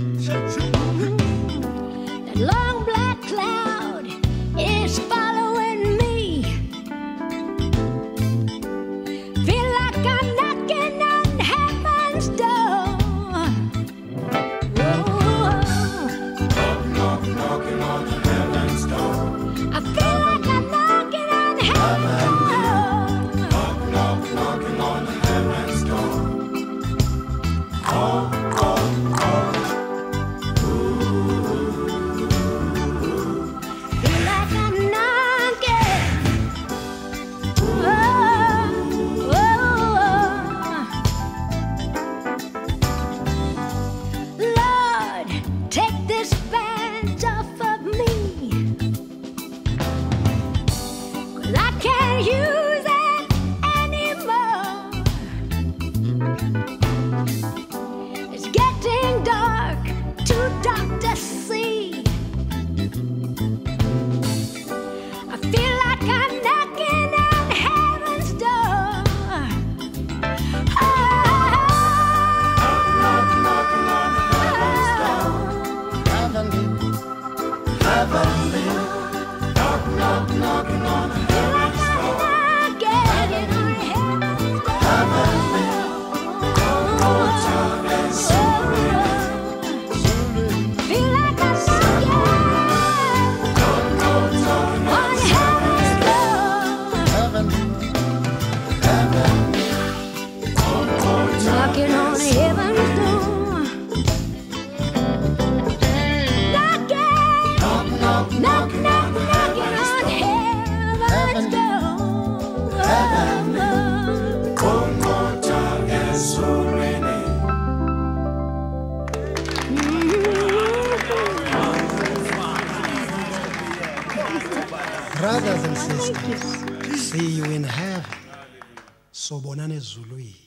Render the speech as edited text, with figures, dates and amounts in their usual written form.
That long black cloud is following me. Feel like I'm knocking on heaven's door. Knocking on heaven's door. I feel like I'm knocking on heaven's door. Knocking on heaven's door. Oh. Feel like I'm knocking. Lord, take this badge off of me. 'Cause I can't use it anymore. It's getting dark, too dark to see. I feel like I'm knocking on heaven's door. Knocking on heaven's door. Heavenly. Knocking on heaven's door. Heavenly. Water and serene. Feel like I'm knocking on heaven's door. Heavenly. Knocking on heaven's door. Knocking on heaven's door. Con water and serene. Brothers and sisters, see you in heaven. Sobonane Zului.